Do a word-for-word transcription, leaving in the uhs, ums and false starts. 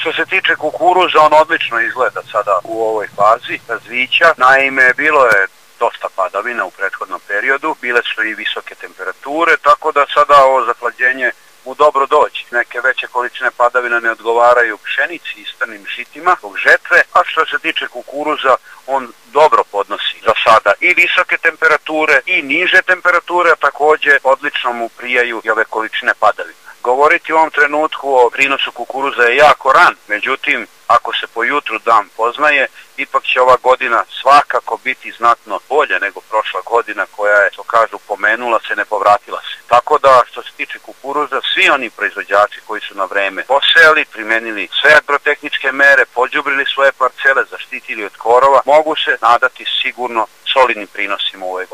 Što se tiče kukuruza, on odlično izgleda sada u ovoj fazi razvića. Naime, bilo je dosta padavina u prethodnom periodu, bile su i visoke temperature, tako da sada ovo zahlađenje mu dobro doći. Neke veće količine padavina ne odgovaraju pšenici i strnim žitima zbog žetve, a što se tiče kukuruza, on dobro podnosi za sada i visoke temperature i niže temperature, a takođe odlično mu prijaju i ove količine padavina. Govoriti u ovom trenutku o prinosu kukuruza je jako ran, međutim, ako se po jutru dan poznaje, ipak će ova godina svakako biti znatno bolje nego prošla godina koja je, što kažu, pomenula se, ne povratila se. Tako da, što se tiče kukuruza, svi oni proizvođači koji su na vreme posejali, primenili sve agrotehničke mere, pođubrili svoje parcele, zaštitili od korova, mogu se nadati sigurno solidnim prinosima u ovoj